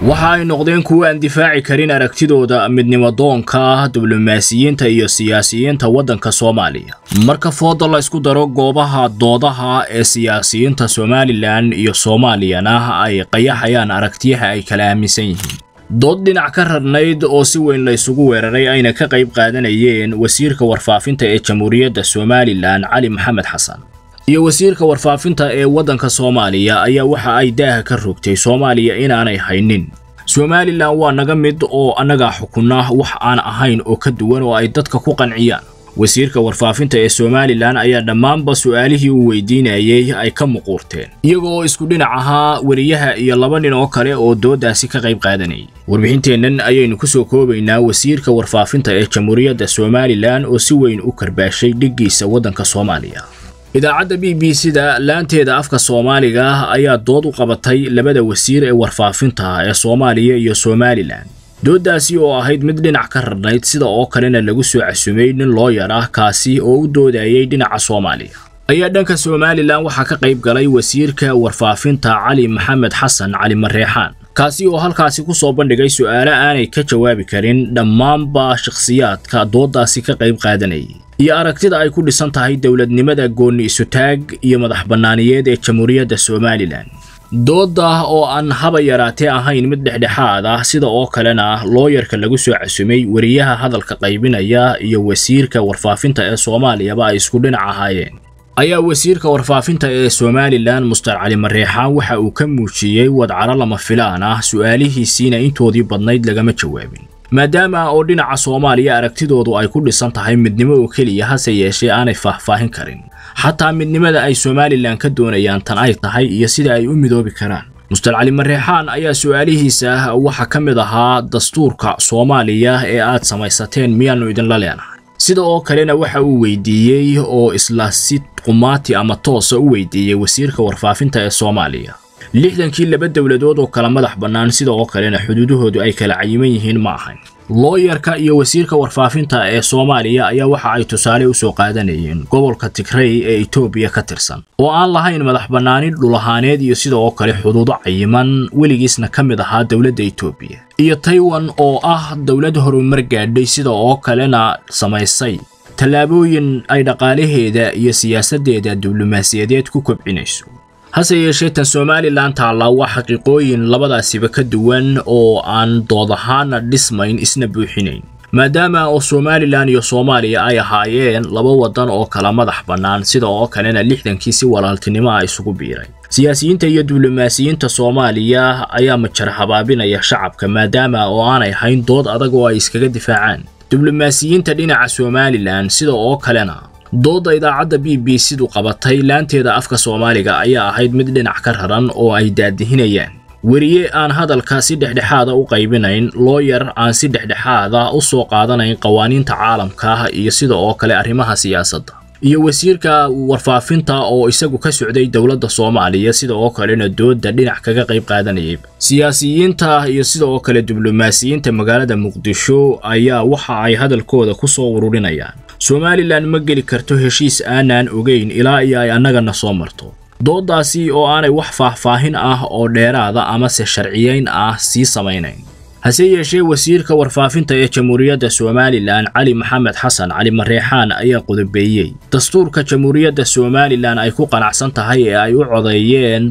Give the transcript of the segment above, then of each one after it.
waxa ay noqdeen kuwa aan difaaci karin aragtidooda midnimo doonka diblomaasiyiinta iyo siyaasiyiinta waddanka Soomaaliya. Marka foodo la isku daro goobaha doodaha ee siyaasiyiinta Somaliland iyo Soomaaliyana ay qayaxayaan aragtiyaha ay kala aaminsan yihiin. dood dhinac ka rarnayd oo si weyn la isugu weeraray ayna ka qayb qaadanayeen wasiirka warfaafinta ee Jamhuuriyadda Somaliland Cali Maxamed Xasan iyo wasiirka warfaafinta ee waddanka Soomaaliya ayaa waxa ay daaha ka rogtay Soomaaliya inaanay haynin. Somaliland waa naga mid oo anaga xukunna wax aan ahayn oo ka duwan oo ay dadka ku qanciyaan. wasiirka warfaafinta ee Somaliland ayaa dhammaanba su'aalihii uu weydiinayay ay ka muquurteen iyagoo isku dhinac ahaa wariyaha iyo laba nin oo kale oo doodaasi ka qayb qaadanayay. warbixinteennan ayaynu ku soo koobaynaa wasiirka warfaafinta ee Jamhuuriyadda Somaliland oo si weyn u karbaashay dhigiisa waddanka Soomaaliya. idaacadda BBC-da laanteeda afka Soomaaliga ayaa dood u qabatay labada wasiir ee warfaafinta ee Soomaaliya iyo Somaliland. doodaasi oo ahayd mid dhinac ka rarnayd sida oo kalena lagu soo casumay nin lawyer ah kaasi oo u doodayay dhinaca Soomaaliya. ayaa dhanka Somaliland waxa ka qayb galay wasiirka warfaafinta Cali Maxamed Xasan Cali Mareexaan kaasi oo halkaasi ku soo bandhigay su'aalo aanay ka jawaabi karin dhammaanba shakhsiyaadka doodaasi ka qayb qaadanayay iyo aragtida ay ku dhisan tahay dawladnimada gooni isu taag iyo madax bannaaniyeed ee Jamhuuriyadda Somaliland. dooda oo aan haba yaraatee ahayn mid dhexdhexaad ah sida oo kalena lawyerka lagu soo casumay wariyaha hadalka qaybinaya iyo wasiirka warfaafinta ee Soomaaliyaba ay isku dhinac ahaayeen. ayaa wasiirka warfaafinta ee Somaliland Mustar Cali Mareexaan waxa uu ka muujiyay wadcaro lama filaan ah su'aalihiisina intoodii badnayd lagama jawaabin. maadaama oo dhinaca Soomaaliya aragtidoodu ay ku dhisan tahay midnimo oo kaliya hase yeeshee aanay faahfaahin karin xataa midnimada ay Somaliland ka doonayaan tan ay tahay iyo sida ay u midoobi karaan. Mustar Cali Mareexaan ayaa su'aalihiisa waxa ka mid ahaa dastuurka Soomaaliya ee aad samaysateen miyaanu idin la leenahay. sida oo kalena waxa uu weydiiyay oo isla si qumaati ama toos u weydiiyay wasiirka warfaafinta ee Soomaaliya. 60kii laba dawladood oo kala madax bannaan sida oo kalena xuduudahoodu ay kala cayiman yihiin ma ahayn. lawyerka iyo wasiirka warfaafinta ee Soomaaliya ayaa waxa ay tusaale u soo qaadanayeen gobolka Tigray ee Itoobiya ka tirsan oo aan lahayn madax bannaani dhul ahaaneed iyo sida oo kale xuduudo cayiman weligiisna ka mid ahaa dawladda Itoobiya iyo Taiwan oo ah dawlad horumar gaadhay sida oo kalena samaysay tallaabooyin ay dhaqaalaheeda iyo siyaasadeeda diblomaasiyadeed ku kobcinayso. hase yeeshee tan Somaliland taala waa xaqiiqooyin labadaasiba ka duwan oo aan dood ahaan dhismayn isna buuxinayn. maadaama oo Somaliland iyo Soomaaliya ay ahaayeen laba wadan oo kala madax bannaan sida oo kalena 60kii si walaaltinimo ah isugu biiray. siyaasiyiinta iyo diblomaasiyiinta Soomaaliya ayaa majar habaabinaya shacabka maadaama oo aanay hayn dood adag oo ay iskaga difaacaan. diblomaasiyiinta dhinaca Somaliland sida oo kalena dooda idaacadda BBC-du qabatay laanteeda afka Soomaaliga ayaa ahayd mid dhinac ka raran oo ay daadihinayaan. wariye aan hadalka si dhexdhexaad u qaybinayn, lawyer aan si dhexdhexaad u soo qaadanayn qawaaniinta caalamka iyo sida oo kale arrimaha siyaasadda. iyo wasiirka warfaafinta oo isagu ka socday dawladda Soomaaliya sida oo kalena dooda dhinac kaga qayb qaadanayay. siyaasiyiinta iyo sida oo kale diblomaasiyiinta magaalada Muqdisho ayaa waxa ay hadalkooda ku soo ururinayaan. Somaliland ma geli karto heshiis aanan ogeyn ilaa ay annagana soo marto. doodaasi oo aanay wax faahfaahin ah oo dheeraada ama se sharciyeyn ah sii samaynayn. hase yeeshee wasiirka warfaafinta ee Jamhuuriyadda Somaliland Cali Maxamed Xasan Cali Mareexaan ayaa qodobeeyay dastuurka Jamhuuriyadda Somaliland ay ku qanacsan tahay ee ay u codeeyeen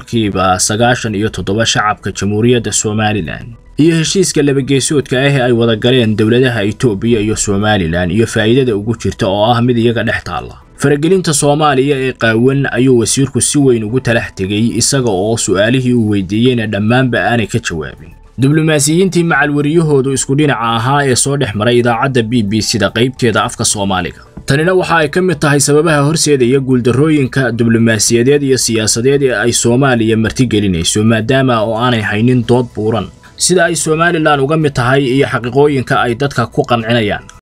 97% shacabka Jamhuuriyadda Somaliland. iyo heshiiska laba geesoodka ah ee ay wada galeen dawladaha Itoobiya iyo Somaliland iyo faa'iidada ugu jirta oo ah mid iyaga dhex taala. faragelinta Soomaaliya ee qaawan ayuu wasiirku si weyn ugu talax tegay isaga oo su'aalihii uu weydiiyayna dhammaanba aanay ka jawaabin. diblomaasiyiintii macal wariyahoodu isku dhinaca ahaa ee soo dhex maray idaacadda BBC-da qaybteeda afka Soomaaliga. tanina waxa ay ka mid tahay sababaha horseedaya guuldarrooyinka diblomaasiyadeed iyo siyaasadeed ee ay Soomaaliya martigelinayso maadaama oo aanay haynin dood buuran sida ay Somaliland uga mid tahay iyo xaqiiqooyinka ay dadka ku qancinayaan.